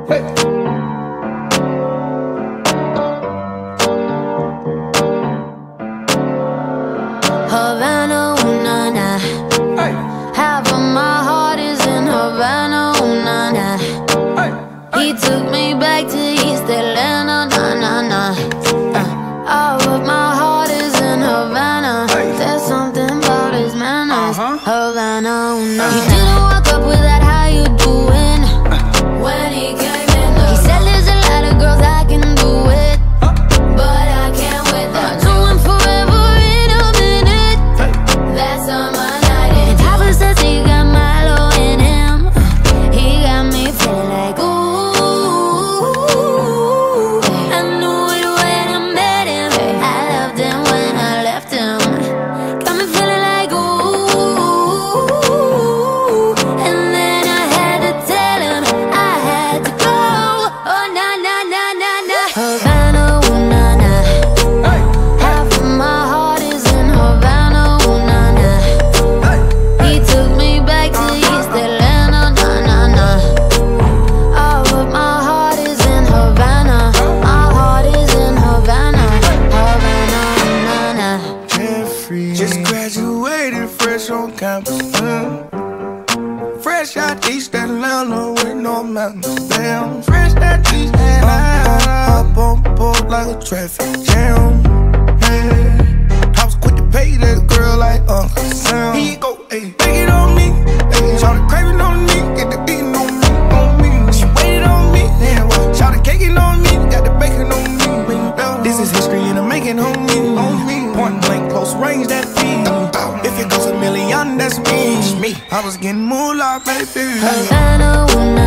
Havana, ooh, nah, nah. Half of my heart is in Havana, ooh, nah, nah. He took me back to East Atlanta, nah, nah, nah. All of my heart is in Havana. There's something about his manners. Havana, ooh, nah. He didn't walk up with that, how you doing? When he came in, he said there's a lot of girls I can do it, but I can't with that. Doing forever in a minute. That's on my night. And Papa says he got Milo in him. He got me feeling like ooh. I knew it when I met him. I loved him when I left him. Got me feeling like ooh. And then I had to tell him I had to go. Oh, nah, nah, nah, nah, nah. Havana, ooh, nah, nah. Half of my heart is in Havana, ooh, nah, nah. He took me back to East Atlanta, nah, nah, nah. All of my heart is in Havana. My heart is in Havana. Havana, nah, nah. Jeffrey just graduated fresh on campus. Fresh out East Atlanta with no mountains. Damn, fresh out East Atlanta. Up on board like a traffic jam. Yeah. I was quick to pay that girl like Uncle Sam. Here you go, ayy, take it on me. Ayy, shout the craving on me, get the beating on me, on me. She waited on me, then what? Shout the caking on me, got the bacon on me. This is history and I'm making on me. Point blank, close range, that feed. If it goes a million, that's me. I was getting moolah, baby. Havana, ooh, nah,